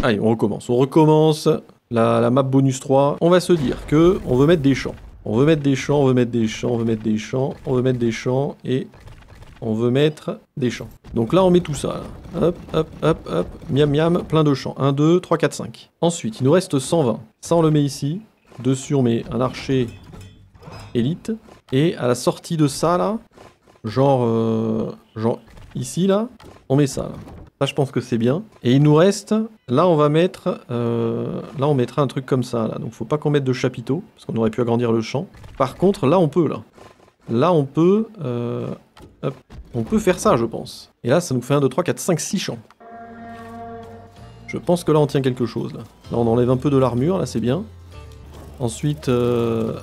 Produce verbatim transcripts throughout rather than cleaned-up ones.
Allez, on recommence. On recommence la, la map bonus trois. On va se dire que on veut mettre des champs. On veut mettre des champs, on veut mettre des champs, on veut mettre des champs, on veut mettre des champs et on veut mettre des champs. Donc là, on met tout ça. Là. Hop, hop, hop, hop. Miam, miam, plein de champs. un, deux, trois, quatre, cinq. Ensuite, il nous reste cent vingt. Ça, on le met ici. Dessus, on met un archer élite. Et à la sortie de ça, là, genre, euh, genre ici, là, on met ça. Là. Ça, je pense que c'est bien. Et il nous reste... Là, on va mettre... Euh, là, on mettra un truc comme ça, là. Donc, faut pas qu'on mette de chapiteaux, parce qu'on aurait pu agrandir le champ. Par contre, là, on peut, là. Là, on peut... Euh, hop, on peut faire ça, je pense. Et là, ça nous fait un, deux, trois, quatre, cinq, six champs. Je pense que là, on tient quelque chose, là. Là, on enlève un peu de l'armure, là, c'est bien. Ensuite... Euh...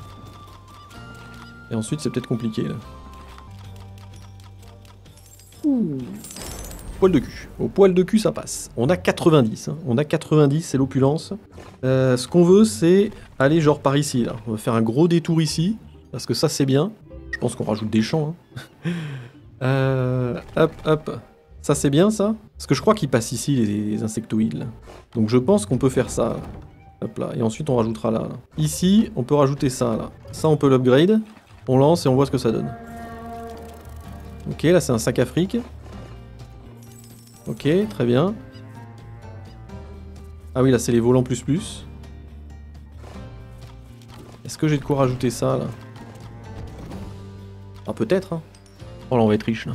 Et ensuite, c'est peut-être compliqué, là. Ouh. Poil de cul. Au poil de cul, ça passe. On a quatre-vingt-dix. Hein. On a quatre-vingt-dix, c'est l'opulence. Euh, ce qu'on veut, c'est aller genre par ici, là. On va faire un gros détour ici, parce que ça, c'est bien. Je pense qu'on rajoute des champs. Hein. euh, hop, hop. Ça, c'est bien, ça. Parce que je crois qu'ils passent ici, les, les insectoïdes. Là. Donc, je pense qu'on peut faire ça. Là. Hop là. Et ensuite, on rajoutera là, là. Ici, on peut rajouter ça, là. Ça, on peut l'upgrade. On lance et on voit ce que ça donne. Ok, là, c'est un sac Afrique. Ok, très bien. Ah oui, là, c'est les volants plus plus. Est-ce que j'ai de quoi rajouter ça, là? Ah, peut-être, hein. Oh, là, on va être riche, là.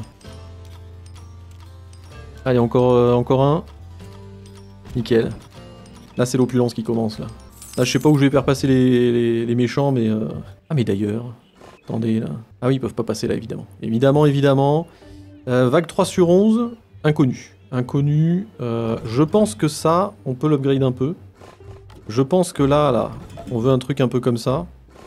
Allez, encore, euh, encore un. Nickel. Là, c'est l'opulence qui commence, là. Là, je sais pas où je vais faire passer les, les, les méchants, mais... Euh... Ah, mais d'ailleurs... Attendez, là... Ah oui, ils peuvent pas passer, là, évidemment. Évidemment, évidemment. Euh, vague trois sur onze, inconnu. Inconnu, euh, je pense que ça, on peut l'upgrade un peu. Je pense que là, là, on veut un truc un peu comme ça.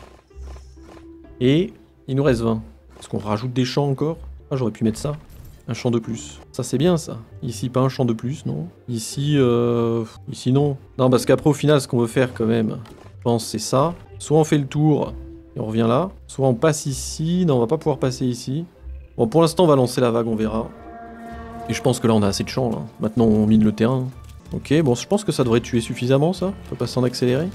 Et il nous reste vingt. Est-ce qu'on rajoute des champs encore? Ah, j'aurais pu mettre ça. Un champ de plus. Ça, c'est bien, ça. Ici, pas un champ de plus, non. Ici, euh... Ici, non. Non, parce qu'après, au final, ce qu'on veut faire, quand même, je pense, c'est ça. Soit on fait le tour, et on revient là. Soit on passe ici. Non, on va pas pouvoir passer ici. Bon, pour l'instant, on va lancer la vague, on verra. Et je pense que là on a assez de champs là. Maintenant on mine le terrain. Ok, bon je pense que ça devrait tuer suffisamment ça. On peut passer en accéléré.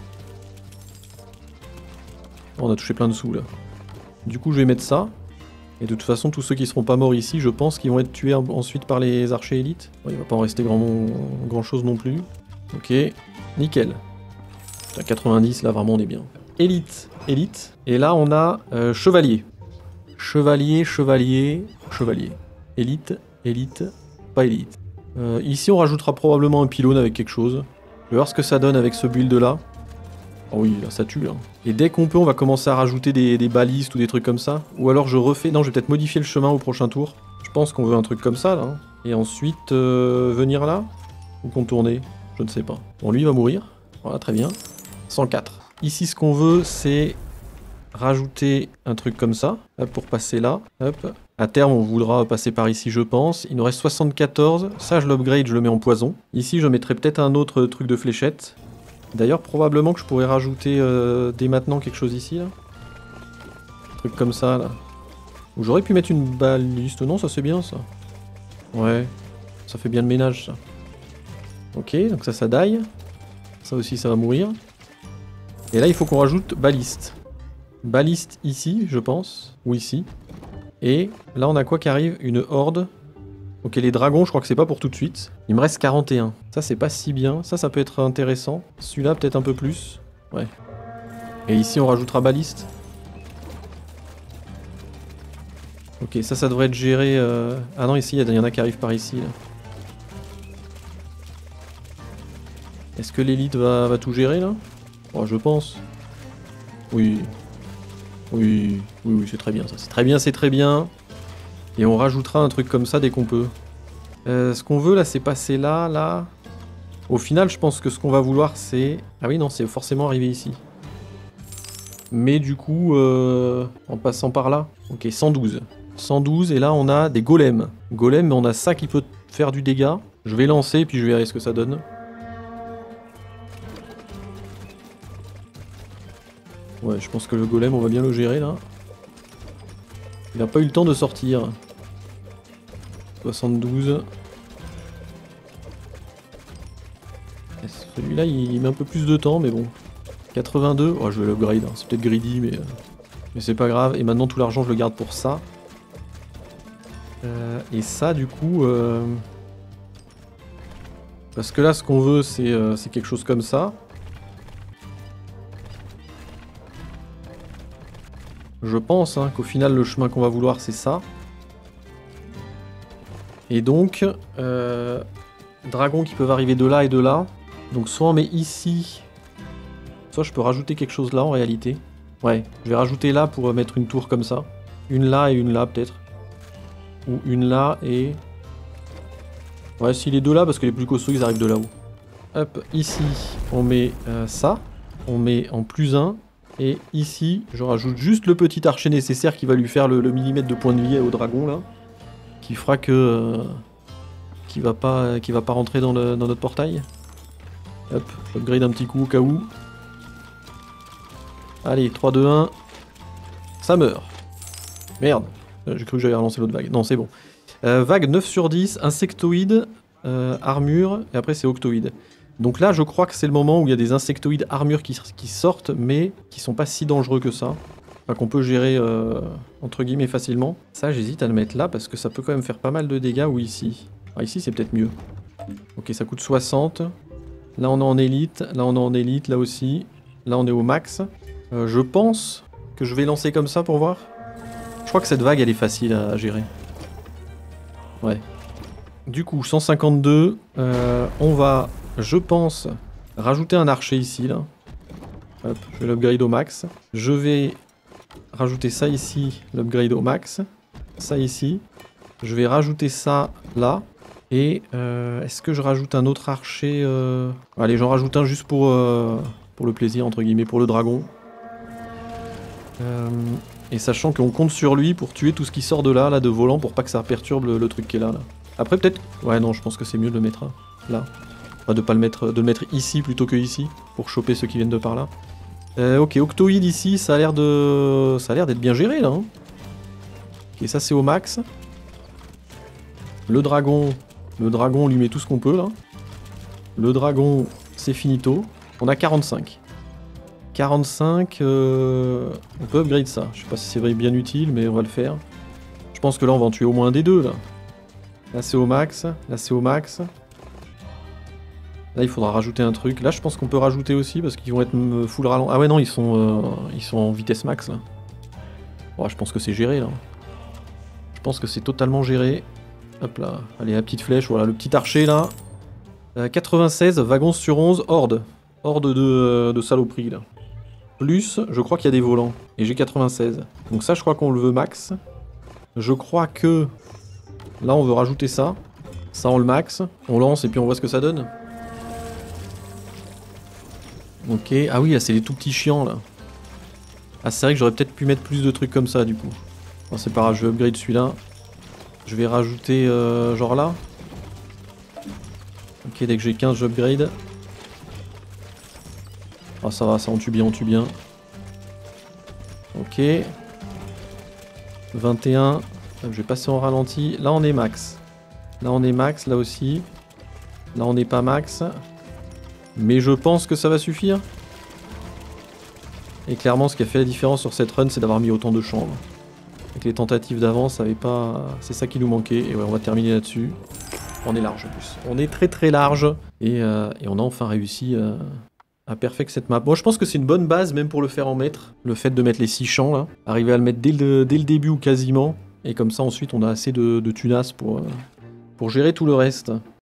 Oh, on a touché plein de sous là. Du coup je vais mettre ça. Et de toute façon tous ceux qui seront pas morts ici, je pense qu'ils vont être tués ensuite par les archers élites. Bon, il va pas en rester grand, grand chose non plus. Ok, nickel. Putain, quatre-vingt-dix là vraiment on est bien. Élite, élite. Et là on a euh, chevalier. Chevalier, chevalier, chevalier. Élite. Élite, pas élite. Euh, ici, on rajoutera probablement un pylône avec quelque chose. Je vais voir ce que ça donne avec ce build là. Oh oui, là, ça tue. Hein. Et dès qu'on peut, on va commencer à rajouter des, des balistes ou des trucs comme ça. Ou alors je refais... Non, je vais peut-être modifier le chemin au prochain tour. Je pense qu'on veut un truc comme ça, là. Et ensuite, euh, venir là. Ou contourner. Je ne sais pas. Bon, lui, il va mourir. Voilà, très bien. cent quatre. Ici, ce qu'on veut, c'est rajouter un truc comme ça. Hop, pour passer là. Hop. À terme, on voudra passer par ici, je pense. Il nous reste soixante-quatorze. Ça, je l'upgrade, je le mets en poison. Ici, je mettrai peut-être un autre truc de fléchette. D'ailleurs, probablement que je pourrais rajouter euh, dès maintenant quelque chose ici, là. Un truc comme ça, là. Ou j'aurais pu mettre une baliste. Non, ça c'est bien, ça. Ouais. Ça fait bien le ménage, ça. Ok, donc ça, ça die. Ça aussi, ça va mourir. Et là, il faut qu'on rajoute baliste. Baliste ici, je pense. Ou ici. Et là, on a quoi qui arrive? Une horde. Ok, les dragons, je crois que c'est pas pour tout de suite. Il me reste quarante et un. Ça, c'est pas si bien. Ça, ça peut être intéressant. Celui-là, peut-être un peu plus. Ouais. Et ici, on rajoutera baliste. Ok, ça, ça devrait être géré... Euh... Ah non, ici, il y en a qui arrivent par ici. Est-ce que l'élite va, va tout gérer, là? Oh, je pense. Oui. Oui, oui, oui, c'est très bien ça. C'est très bien, c'est très bien. Et on rajoutera un truc comme ça dès qu'on peut. Euh, ce qu'on veut là, c'est passer là, là. Au final, je pense que ce qu'on va vouloir, c'est... Ah oui, non, c'est forcément arriver ici. Mais du coup, euh, en passant par là. Ok, cent douze. cent douze, et là, on a des golems. Golems, mais on a ça qui peut faire du dégât. Je vais lancer, puis je verrai ce que ça donne. Ouais, je pense que le golem, on va bien le gérer, là. Il n'a pas eu le temps de sortir. soixante-douze. Celui-là, il met un peu plus de temps, mais bon. quatre-vingt-deux, oh, je vais l'upgrade, hein. C'est peut-être greedy, mais, euh, mais c'est pas grave. Et maintenant, tout l'argent, je le garde pour ça. Euh, et ça, du coup... Euh... Parce que là, ce qu'on veut, c'est euh, c'est quelque chose comme ça. Je pense hein, qu'au final, le chemin qu'on va vouloir, c'est ça. Et donc, euh, dragons qui peuvent arriver de là et de là. Donc soit on met ici, soit je peux rajouter quelque chose là en réalité. Ouais, je vais rajouter là pour mettre une tour comme ça. Une là et une là peut-être. Ou une là et... Ouais, si les deux là, parce que les plus costauds, ils arrivent de là-haut. Hop, ici, on met euh, ça. On met en plus un. Et ici, je rajoute juste le petit archer nécessaire qui va lui faire le, le millimètre de point de vie au dragon, là. Qui fera que... Euh, qui va pas, qui va pas rentrer dans, le, dans notre portail. Hop, upgrade un petit coup au cas où. Allez, trois, deux, un. Ça meurt. Merde. J'ai cru que j'allais relancer l'autre vague. Non, c'est bon. Euh, vague neuf sur dix, insectoïdes, euh, armure, et après c'est octoïde. Donc là, je crois que c'est le moment où il y a des insectoïdes armure qui, qui sortent, mais qui sont pas si dangereux que ça. Enfin, qu'on peut gérer, euh, entre guillemets, facilement. Ça, j'hésite à le mettre là, parce que ça peut quand même faire pas mal de dégâts, ou ici. Ah, ici, c'est peut-être mieux. Ok, ça coûte soixante. Là, on est en élite, là, on est en élite, là aussi. Là, on est au max. Euh, je pense que je vais lancer comme ça pour voir. Je crois que cette vague, elle est facile à gérer. Ouais. Du coup, cent cinquante-deux, euh, on va, je pense, rajouter un archer ici, là. Hop, je vais l'upgrade au max. Je vais rajouter ça ici, l'upgrade au max. Ça ici. Je vais rajouter ça là. Et euh, est-ce que je rajoute un autre archer euh... Allez, j'en rajoute un juste pour, euh, pour le plaisir, entre guillemets, pour le dragon. Euh... Et sachant qu'on compte sur lui pour tuer tout ce qui sort de là, là, de volant, pour pas que ça perturbe le, le truc qui est là, là. Après, peut-être... Ouais, non, je pense que c'est mieux de le mettre là. Enfin, de pas le mettre... de le mettre ici plutôt que ici, pour choper ceux qui viennent de par là. Euh, ok, octoïde ici, ça a l'air de... Ça a l'air d'être bien géré, là. Hein. Ok, ça c'est au max. Le dragon... Le dragon, on lui met tout ce qu'on peut, là. Le dragon, c'est finito. On a quarante-cinq. quarante-cinq, euh... on peut upgrade ça. Je sais pas si c'est bien utile, mais on va le faire. Je pense que là, on va en tuer au moins un des deux, là. Là, c'est au max. Là, c'est au max. Là, il faudra rajouter un truc. Là, je pense qu'on peut rajouter aussi, parce qu'ils vont être full ralent. Ah ouais, non, ils sont, euh... ils sont en vitesse max, là. Bon, je pense que c'est géré, là. Je pense que c'est totalement géré. Hop là. Allez, la petite flèche, voilà, le petit archer, là. Euh, quatre-vingt-seize, wagon sur onze, horde. Horde de, de saloperie, là. Plus, je crois qu'il y a des volants. Et j'ai quatre-vingt-seize. Donc ça, je crois qu'on le veut max. Je crois que... Là, on veut rajouter ça. Ça, on le max. On lance et puis on voit ce que ça donne. Ok. Ah oui, là, c'est les tout petits chiants, là. Ah, c'est vrai que j'aurais peut-être pu mettre plus de trucs comme ça, du coup. Bon, c'est pas grave, je vais upgrade celui-là. Je vais rajouter, euh, genre là. Ok, dès que j'ai quinze, j'upgrade. Ah, ça va, ça, on tue bien, on tue bien. Ok. vingt et un. Je vais passer en ralenti. Là, on est max. Là, on est max, là aussi. Là, on n'est pas max. Mais je pense que ça va suffire. Et clairement, ce qui a fait la différence sur cette run, c'est d'avoir mis autant de chambres. Avec les tentatives d'avant, ça avait pas... C'est ça qui nous manquait. Et ouais, on va terminer là-dessus. On est large, en plus. On est très très large. Et, euh, et on a enfin réussi... Euh... à perfect cette map. Moi, je pense que c'est une bonne base, même pour le faire en maître. Le fait de mettre les six champs, là. Arriver à le mettre dès le, dès le début ou quasiment. Et comme ça, ensuite, on a assez de, de tunas pour, euh, pour gérer tout le reste.